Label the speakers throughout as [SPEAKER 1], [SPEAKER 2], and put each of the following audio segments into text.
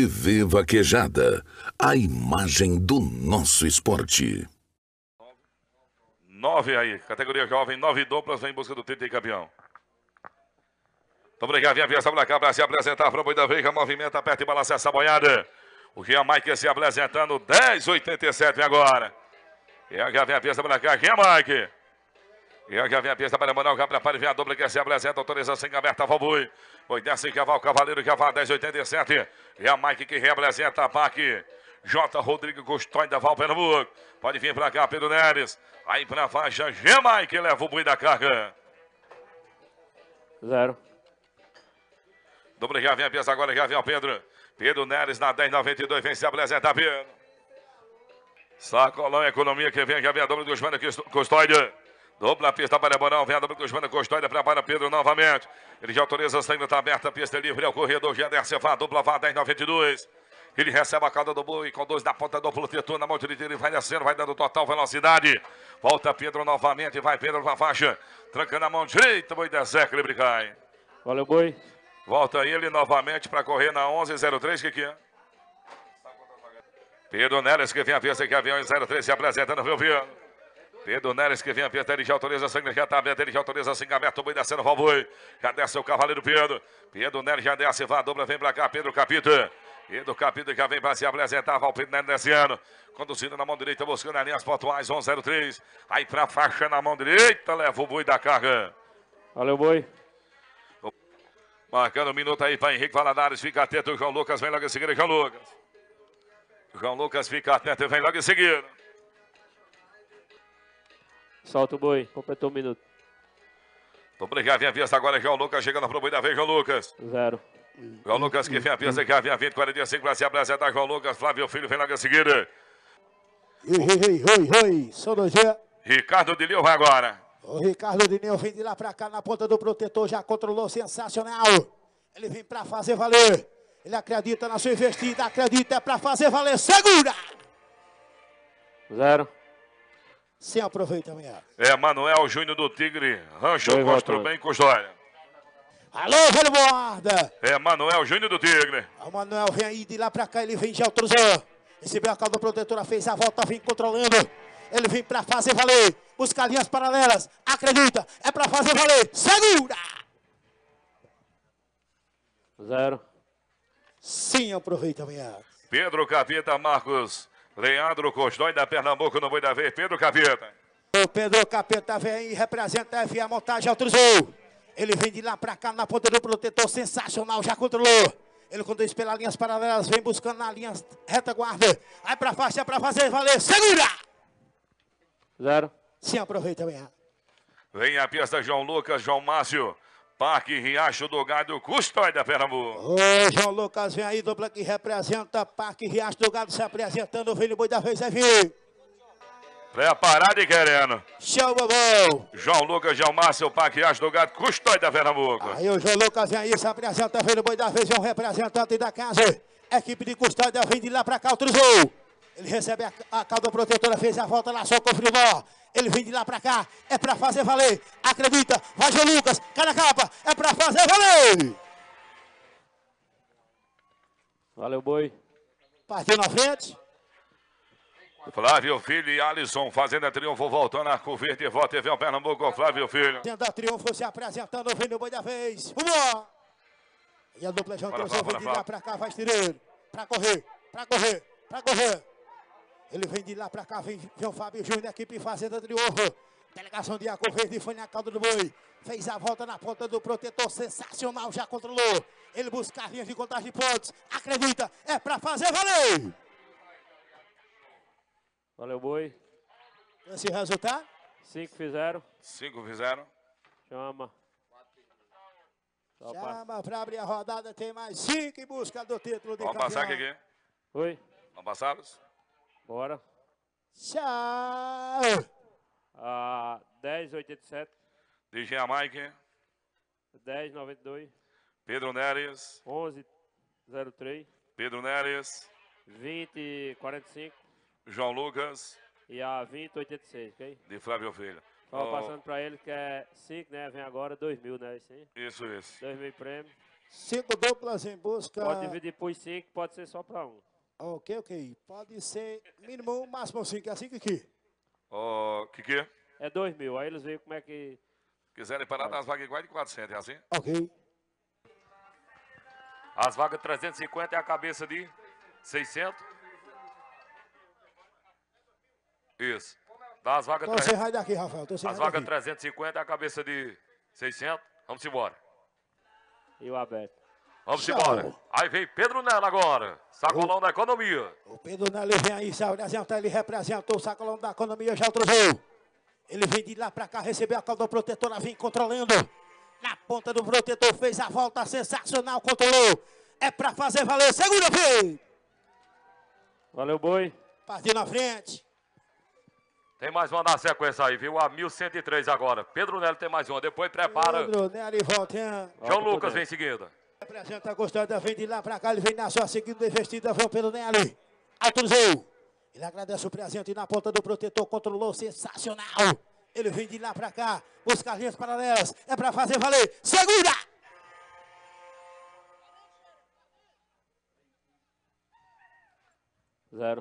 [SPEAKER 1] TV Vaquejada, a imagem do nosso esporte.
[SPEAKER 2] 9 aí, categoria jovem, 9 duplas, vem em busca do título de campeão. Muito obrigado, vem a peça pra cá para se apresentar para o boi da veiga, movimenta, aperta e balança essa boiada. O Jean Mike se apresentando, 10,87 vem agora. E a vem a peça pra cá, Jean Mike. E a vem a peça para mandar o cabra para vem a dupla que se apresenta, autorização aberta, Valbui. Foi desce cavalo, cavaleiro, cavalo, 10,87. E a Mike que representa a PAC. J. Rodrigo Custódio da Val Pernambuco. Pode vir pra cá, Pedro Neres. Aí pra faixa, Jean Mike leva o boi da carga.
[SPEAKER 3] 0.
[SPEAKER 2] Dupla já vem a peça agora, já vem o Pedro. Pedro Neres na 10,92, vem se apresentar, Pedro. Sacolão Economia que vem, já vem a dupla do Joana Custódio. Dupla pista para Bonão, vem a dupla do Joana Custódio, prepara Pedro novamente. Ele já autoriza, a sangue está aberta, a pista livre, é o corredor, já desce, a dupla vá 10,92. Ele recebe a cauda do boi, com 2 na ponta do protetor, na mão direita, ele vai descendo, vai dando total velocidade. Volta Pedro novamente, vai Pedro na faixa. Tranca na mão direita, boi da Zeca, ele cai.
[SPEAKER 3] Valeu, boi.
[SPEAKER 2] Volta ele novamente para correr na 11,03, que é? Pedro Neres que vem a pista, que é avião em 03, se apresenta no Rio Viano. Pedro Neres que vem a pista, ele já autoriza, sangue já está aberto, ele já autoriza, sangue aberto, o boi descendo, o boi. Já desce o cavaleiro Pedro. Pedro Neres já desce, vai a dupla, vem para cá, Pedro Capito. Pedro Capito já vem para se apresentar, Valpino Neres desse ano. Conduzindo na mão direita, buscando as linhas pontuais, 11,03. Aí para a faixa na mão direita, leva o boi da carga.
[SPEAKER 3] Valeu, boi.
[SPEAKER 2] Marcando um minuto aí para Henrique Valadares, fica atento, o João Lucas vem logo em seguida, João Lucas. O João Lucas fica atento e vem logo em seguida.
[SPEAKER 3] Solta o boi, completou 1 minuto.
[SPEAKER 2] Obrigado, vem a pista agora, João Lucas, chegando para o boi da vez, João Lucas.
[SPEAKER 3] 0.
[SPEAKER 2] João Lucas que vem a pista, que vem a 20, 45 para se apresentar, João Lucas, Flávio Filho vem logo em seguida.
[SPEAKER 4] Sou do G.
[SPEAKER 2] Ricardo de Lio vai agora.
[SPEAKER 4] O Ricardo Dineu vem de lá pra cá na ponta do protetor, já controlou, sensacional. Ele vem pra fazer valer. Ele acredita na sua investida, acredita, é pra fazer valer. Segura!
[SPEAKER 3] 0.
[SPEAKER 4] Sem aproveitamento.
[SPEAKER 2] É Manuel Júnior do Tigre, Rancho
[SPEAKER 3] Boi
[SPEAKER 2] Constru Bem Custódia.
[SPEAKER 4] Alô, velho borda!
[SPEAKER 2] É Manuel Júnior do Tigre.
[SPEAKER 4] O Manuel vem aí de lá pra cá, ele vem já autorizou. Recebeu a cauda protetora, fez a volta, vem controlando. Ele vem pra fazer valer. Buscar linhas paralelas. Acredita, é pra fazer valer. Segura!
[SPEAKER 3] 0.
[SPEAKER 4] Sem aproveitamento.
[SPEAKER 2] Pedro Capita, Marcos Leandro Custódio da Pernambuco no boi da vez. Pedro Capita.
[SPEAKER 4] O Pedro Capeta vem e representa a FIA montagem, autorizou. Ele vem de lá pra cá na ponta do protetor, sensacional, já controlou. Ele conduz pelas linhas paralelas, vem buscando na linha retaguarda. Aí pra faixa, é pra fazer valer. Segura!
[SPEAKER 3] 0.
[SPEAKER 4] Sem aproveitamento.
[SPEAKER 2] Vem a pista João Lucas, João Márcio. Parque Riacho do Gado, Custódio da Pernambuco.
[SPEAKER 4] Ô, João Lucas vem aí, dupla que representa Parque Riacho do Gado, se apresentando, vem no boi da vez, é vir.
[SPEAKER 2] Preparado e querendo.
[SPEAKER 4] Show, bobão.
[SPEAKER 2] João Lucas, João Márcio, Parque Riacho do Gado, Custódio da Pernambuco.
[SPEAKER 4] Aí o João Lucas vem aí, se apresenta, vem no boi da vez, é um representante da casa. Equipe de Custódia vem de lá pra cá, autorizou. Ele recebe a cauda protetora, fez a volta lá, só confirmou. Ele vem de lá pra cá, é pra fazer valer. Acredita, vai João Lucas, cara capa, é pra fazer valer.
[SPEAKER 3] Valeu, boi.
[SPEAKER 4] Partiu na frente.
[SPEAKER 2] Flávio Filho e Alisson fazendo a triunfo, voltando a Arco Verde, volta e vem o Pernambuco, Flávio Filho.
[SPEAKER 4] Tendo a triunfo, se apresentando, vem no boi da vez. Vamos! E a dupla João Trouxe vem de lá pra cá, vai estirando. Pra correr, pra correr, pra correr. Ele vem de lá pra cá, vem o Fábio Júnior, equipe fazendo triunfo. Delegação de Arco Verde foi na cauda do boi. Fez a volta na ponta do protetor, sensacional, já controlou. Ele busca as linhas de contagem de pontos. Acredita, é pra fazer valer.
[SPEAKER 3] Valeu, boi.
[SPEAKER 4] Esse resultado?
[SPEAKER 3] 5 fizeram.
[SPEAKER 2] 5 fizeram.
[SPEAKER 3] Chama.
[SPEAKER 4] Chama pra abrir a rodada, tem mais 5 em busca do título de
[SPEAKER 2] Vamos
[SPEAKER 4] campeão.
[SPEAKER 2] passar aqui.
[SPEAKER 3] Oi.
[SPEAKER 2] Vamos passá-los?
[SPEAKER 3] Bora.
[SPEAKER 4] Tchau.
[SPEAKER 3] 10,87.
[SPEAKER 2] DJ Mike.
[SPEAKER 3] 10,92.
[SPEAKER 2] Pedro Neres.
[SPEAKER 3] 11,03.
[SPEAKER 2] Pedro Neres.
[SPEAKER 3] 20,45.
[SPEAKER 2] João Lucas.
[SPEAKER 3] E a 20,86, ok?
[SPEAKER 2] De Flávio Filho.
[SPEAKER 3] Só passando pra ele que é 5, né? Vem agora 2.000, né? Sim.
[SPEAKER 2] Isso.
[SPEAKER 3] 2.000 prêmio.
[SPEAKER 4] 5 duplas em busca.
[SPEAKER 3] Pode dividir por 5, pode ser só para um.
[SPEAKER 4] Ok. Pode ser mínimo, máximo 5. É assim, Kiki?
[SPEAKER 2] Ô, Kiki,
[SPEAKER 3] É 2.000. Aí eles veem como é que...
[SPEAKER 2] quiserem parar nas vagas iguais de 400, é assim?
[SPEAKER 4] Ok.
[SPEAKER 5] As vagas 350 é a cabeça de 600. Isso. Das vagas
[SPEAKER 4] Então você vai daqui, Rafael.
[SPEAKER 5] as vagas 350 é a cabeça de 600. Vamos embora.
[SPEAKER 3] E o aberto.
[SPEAKER 5] Vamos
[SPEAKER 4] Tchau.
[SPEAKER 5] embora. Aí vem Pedro Nela agora. Sacolão da economia.
[SPEAKER 4] O Pedro Nelo vem aí, se apresenta, ele representa o sacolão da economia, já trouxe. Ele vem de lá pra cá, recebeu a cauda protetora, vem controlando. Na ponta do protetor, fez a volta sensacional, controlou. É pra fazer valer, segura, filho.
[SPEAKER 3] Valeu, boi.
[SPEAKER 4] Partiu na frente.
[SPEAKER 5] Tem mais uma na sequência aí, viu? A 1103 agora. Pedro Nelo tem mais uma. Depois prepara.
[SPEAKER 4] Pedro Nelo e voltinha.
[SPEAKER 5] João Lucas vem em seguida.
[SPEAKER 4] Representa a Gostada, vem de lá pra cá, ele vem na sua segunda investida, vem o Pedro Nelo. Autorizou. Ele agradece o presente na ponta do protetor, controlou, sensacional. Ele vem de lá pra cá, busca as linhas paralelas, é pra fazer valer, segura!
[SPEAKER 3] Zero.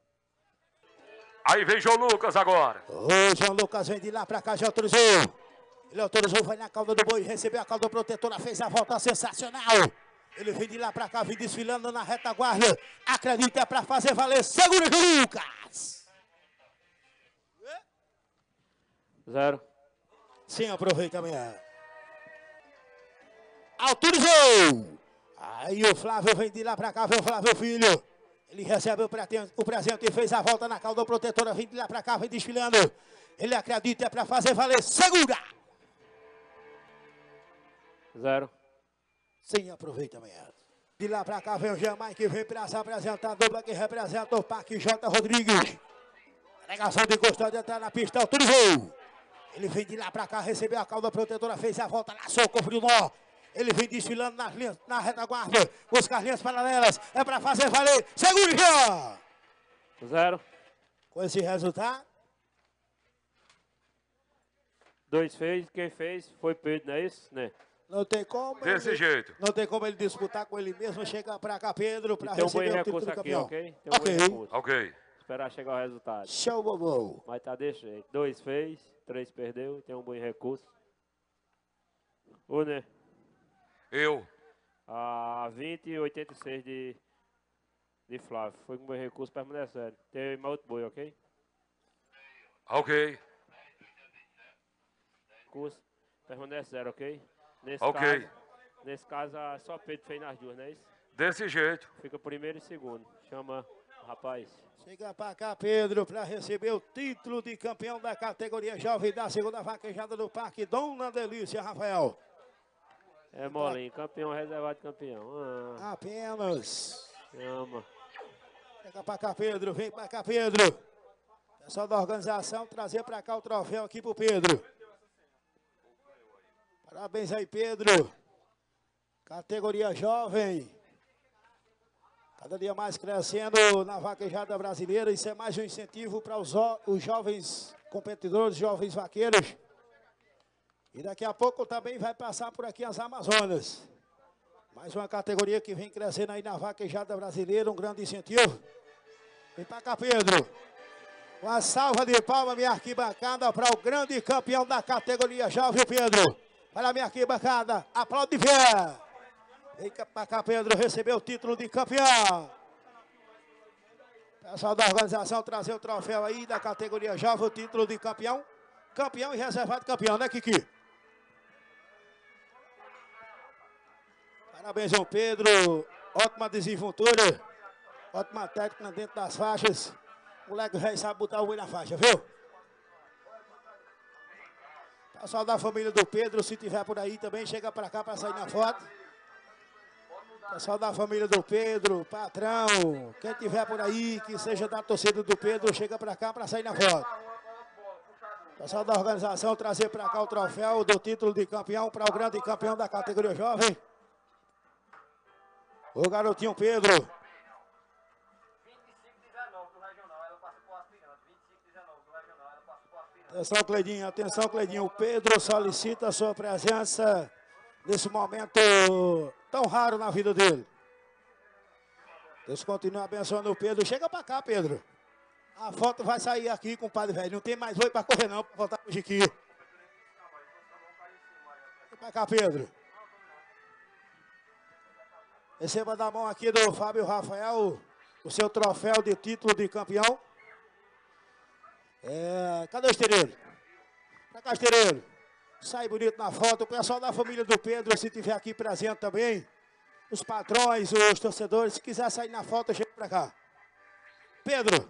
[SPEAKER 5] Aí vem João Lucas agora.
[SPEAKER 4] O João Lucas vem de lá pra cá, já autorizou. Ele autorizou, vai na cauda do boi, recebeu a cauda protetora, fez a volta sensacional. Ele vem de lá pra cá, vem desfilando na retaguarda. Acredita, é pra fazer valer, segura, João Lucas!
[SPEAKER 3] Zero.
[SPEAKER 4] Sim, aproveitamento. Autorizou! Aí o Flávio vem de lá pra cá, vem o Flávio Filho. Ele recebe o presente e fez a volta na cauda protetora, vem de lá pra cá, vem desfilando. Ele acredita, é pra fazer valer, segura!
[SPEAKER 3] Zero.
[SPEAKER 4] Sim, aproveitamento. De lá pra cá vem o Jamaica que vem pra se apresentar, a dupla que representa o Parque J. Rodrigues. Negação de custódia, tá na pista, autorizou! Ele vem de lá pra cá, recebeu a cauda protetora, fez a volta, laçou, conferiu o nó. Ele vem desfilando nas linhas, na retaguarda, busca as linhas paralelas, é pra fazer valer, segure já!
[SPEAKER 3] Zero.
[SPEAKER 4] Com esse resultado,
[SPEAKER 3] 2 fez, quem fez foi Pedro, não é isso? Né?
[SPEAKER 4] não tem como.
[SPEAKER 5] Desse jeito.
[SPEAKER 4] Não tem como ele disputar com ele mesmo. Chega pra cá, Pedro, pra
[SPEAKER 3] Tem um bom
[SPEAKER 4] receber o título
[SPEAKER 3] recurso
[SPEAKER 4] do
[SPEAKER 3] aqui,
[SPEAKER 4] campeão.
[SPEAKER 3] ok? Tem um
[SPEAKER 4] Ok.
[SPEAKER 3] bom recurso.
[SPEAKER 5] Ok.
[SPEAKER 3] Esperar chegar o resultado.
[SPEAKER 4] Show, bobo.
[SPEAKER 3] Mas tá desse jeito. 2 fez, 3 perdeu, tem um bom recurso. O né?
[SPEAKER 5] Eu.
[SPEAKER 3] A 20 e 86 de Flávio. Foi com bom recurso permanecendo. Tem mais outro boi, ok?
[SPEAKER 5] Ok.
[SPEAKER 3] Curso permanece zero, ok?
[SPEAKER 5] Ok.
[SPEAKER 3] Nesse caso, só Pedro fez nas duas, não é isso?
[SPEAKER 5] Desse jeito.
[SPEAKER 3] Fica primeiro e segundo. Chama o rapaz.
[SPEAKER 4] Chega pra cá, Pedro, pra receber o título de campeão da categoria jovem da segunda vaquejada do Parque Dona Delícia, Rafael.
[SPEAKER 3] É molinho, campeão reservado campeão.
[SPEAKER 4] Apenas.
[SPEAKER 3] Chama.
[SPEAKER 4] Chega pra cá, Pedro. Vem pra cá, Pedro. Pessoal da organização, trazer pra cá o troféu aqui pro Pedro. Parabéns aí, Pedro. Categoria jovem. Cada dia mais crescendo na vaquejada brasileira. Isso é mais um incentivo para os jovens competidores, jovens vaqueiros. E daqui a pouco também vai passar por aqui as Amazonas. Mais uma categoria que vem crescendo aí na vaquejada brasileira. Um grande incentivo. Vem pra cá, Pedro. Uma salva de palmas, minha arquibancada, para o grande campeão da categoria jovem, Pedro. Olha a minha arquibancada. Aplaude de pé. Vem pra cá, Pedro, recebeu o título de campeão. Pessoal da organização trazer o troféu aí da categoria jovem, o título de campeão. Campeão e reservado campeão, né, Kiki? Parabéns ao Pedro. Ótima desenvoltura. Ótima técnica dentro das faixas. O moleque velho sabe botar o olho na faixa, viu? Pessoal da família do Pedro, se tiver por aí também, chega pra cá pra sair na foto. Pessoal da família do Pedro, patrão, quem tiver por aí, que seja da torcida do Pedro, chega pra cá pra sair na foto. Pessoal da organização, trazer pra cá o troféu do título de campeão para o grande campeão da categoria jovem. O garotinho Pedro.
[SPEAKER 6] 25-19 do regional, ela passa por aspirante. 25-19 do regional, ela passa por aspirante.
[SPEAKER 4] Atenção, Cledinho. O Pedro solicita a sua presença nesse momento tão raro na vida dele. Deus continue abençoando o Pedro. Chega pra cá, Pedro. A foto vai sair aqui com o padre velho. Não tem mais boi pra correr não, pra voltar pro Jiqui. Vem pra cá, Pedro. Receba da mão aqui do Fábio Rafael o seu troféu de título de campeão. Cadê o estireiro? Pra cá, estireiro. Sai bonito na foto. O pessoal da família do Pedro, se tiver aqui presente também. Os patrões, os torcedores, se quiser sair na foto, chega pra cá. Pedro.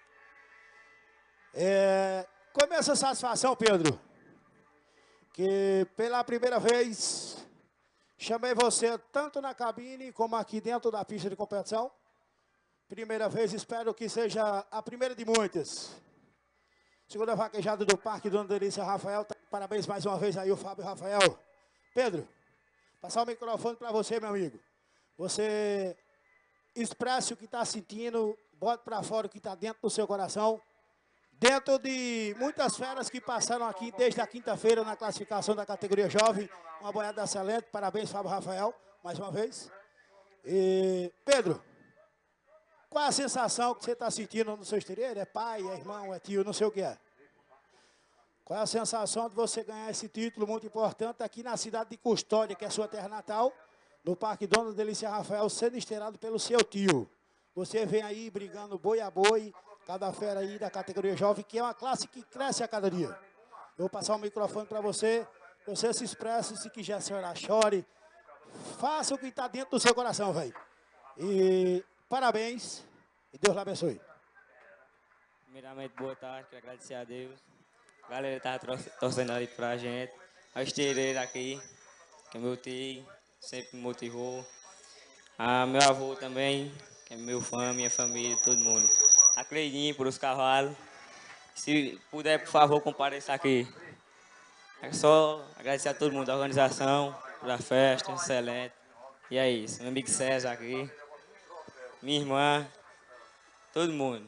[SPEAKER 4] Com essa satisfação, Pedro, que pela primeira vez chamei você tanto na cabine como aqui dentro da pista de competição. Primeira vez, espero que seja a primeira de muitas. Segunda vaquejada do Parque Dona Delícia Rafael. Parabéns mais uma vez aí o Fábio Rafael. Pedro, passar o microfone para você, meu amigo. Você expresse o que está sentindo, bote para fora o que está dentro do seu coração. Dentro de muitas feras que passaram aqui desde a quinta-feira na classificação da categoria jovem. Uma boiada excelente. Parabéns, Fábio Rafael, mais uma vez. E, Pedro, qual a sensação que você está sentindo no seu exterior? É pai, é irmão, é tio, não sei o que é. Qual é a sensação de você ganhar esse título muito importante aqui na cidade de Custódia, que é a sua terra natal, no Parque Dona Delícia Rafael, sendo esteirado pelo seu tio? Você vem aí brigando boi a boi, cada fera aí da categoria jovem, que é uma classe que cresce a cada dia. Eu vou passar o microfone para você, você se expresse, se quiser chorar, chore. Faça o que está dentro do seu coração, velho. E parabéns e Deus lhe abençoe.
[SPEAKER 7] Primeiramente, boa tarde, quero agradecer a Deus. A galera estava torcendo ali pra gente. A estireira aqui, que é meu tio, sempre me motivou. Meu avô também, que é meu fã, minha família, todo mundo. A Cleidinha por os cavalos. Se puder, por favor, compareça aqui. É só agradecer a todo mundo, a organização, pela festa, excelente. E é isso, meu amigo César aqui, minha irmã, todo mundo.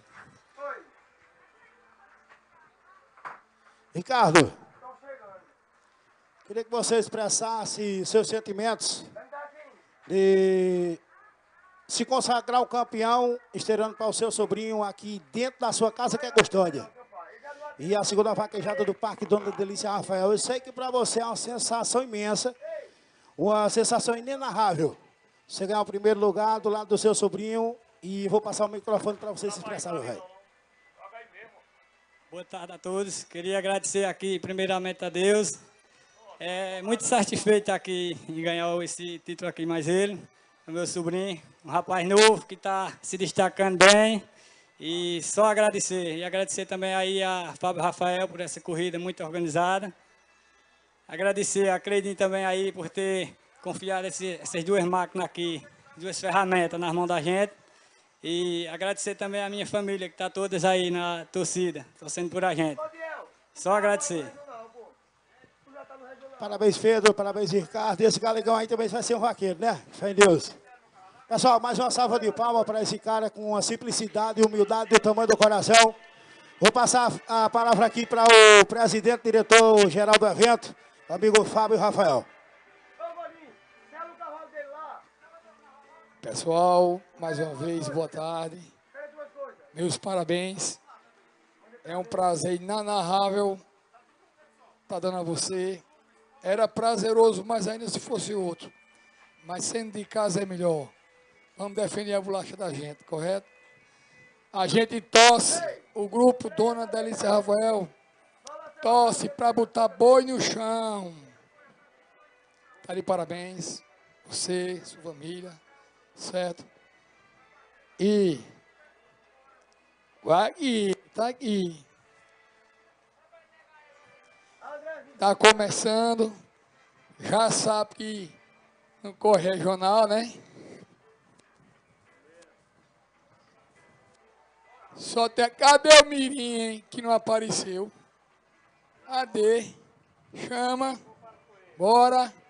[SPEAKER 4] Ricardo, queria que você expressasse seus sentimentos de se consagrar o campeão, esteirando para o seu sobrinho aqui dentro da sua casa, que é Custódia. E a segunda vaquejada do Parque Dona Delícia Rafael. Eu sei que para você é uma sensação imensa, uma sensação inenarrável. Você ganhar o primeiro lugar do lado do seu sobrinho e vou passar o microfone para você se expressar, meu velho.
[SPEAKER 8] Boa tarde a todos. Queria agradecer aqui primeiramente a Deus. Muito satisfeito aqui em ganhar esse título aqui, mais ele, o meu sobrinho, um rapaz novo que está se destacando bem. E só agradecer. E agradecer também aí a Fábio Rafael por essa corrida muito organizada. Agradecer a Cleidinha também aí por ter confiado essas duas máquinas aqui, duas ferramentas nas mãos da gente. E agradecer também a minha família, que está todas aí na torcida, torcendo por a gente. Só agradecer.
[SPEAKER 4] Parabéns, Pedro. Parabéns, Ricardo. Esse galegão aí também vai ser um vaqueiro, né? Fé em Deus. Pessoal, mais uma salva de palmas para esse cara com uma simplicidade e humildade do tamanho do coração. Vou passar a palavra aqui para o presidente, diretor-geral do evento, amigo Fábio Rafael.
[SPEAKER 9] Pessoal, mais uma vez, boa tarde. Meus parabéns. É um prazer inenarrável estar dando a você. Era prazeroso, mas ainda se fosse outro. Mas sendo de casa é melhor. Vamos defender a bolacha da gente, correto? A gente torce, o grupo Dona Delícia Rafael, torce para botar boi no chão. Tá de parabéns. Você, sua família. Certo? E vai aqui, tá aqui. Tá começando. Já sabe que não corre regional, né? Só tem. Cadê o Mirim, hein, que não apareceu? Cadê? Chama. Bora.